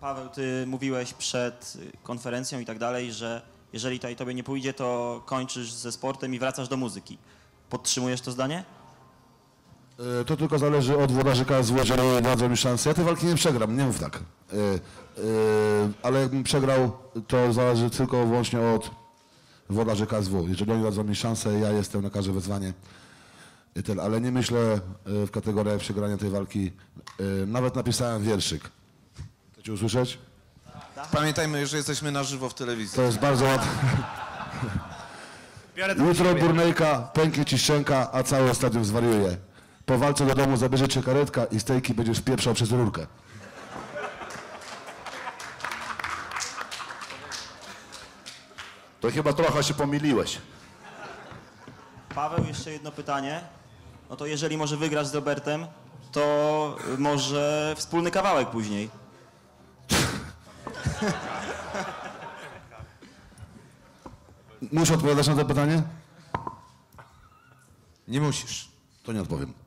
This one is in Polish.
Paweł, ty mówiłeś przed konferencją i tak dalej, że jeżeli tutaj tobie nie pójdzie, to kończysz ze sportem i wracasz do muzyki. Podtrzymujesz to zdanie? To tylko zależy od włodarzy KSW, jeżeli dadzą mi szansę. Ja tej walki nie przegram, nie mów tak. Ale jakbym przegrał, to zależy tylko i wyłącznie od włodarzy KSW. Jeżeli oni dadzą mi szansę, ja jestem na każde wezwanie. I tyle. Ale nie myślę w kategoriach przegrania tej walki. Nawet napisałem wierszyk. Chcecie usłyszeć? Pamiętajmy, że jesteśmy na żywo w telewizji. To jest bardzo łatwe. Jutro Burnejka, pęknie ci szczęka, a cały stadion zwariuje. Po walce do domu zabierze cię karetka i stejki będziesz pieprzał przez rurkę. To chyba trochę się pomyliłeś. Paweł, jeszcze jedno pytanie. No to jeżeli może wygrasz z Robertem, to może wspólny kawałek później. Muszę odpowiadać na to pytanie? Nie musisz. To nie odpowiem.